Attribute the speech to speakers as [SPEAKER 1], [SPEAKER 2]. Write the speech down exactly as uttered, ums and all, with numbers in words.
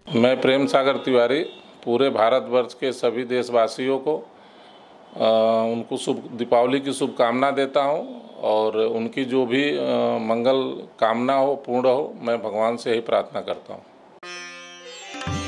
[SPEAKER 1] मैं प्रेम सागर तिवारी पूरे भारतवर्ष के सभी देशवासियों को आ, उनको शुभ दीपावली की शुभकामना देता हूं और उनकी जो भी आ, मंगल कामना हो पूर्ण हो, मैं भगवान से ही प्रार्थना करता हूं।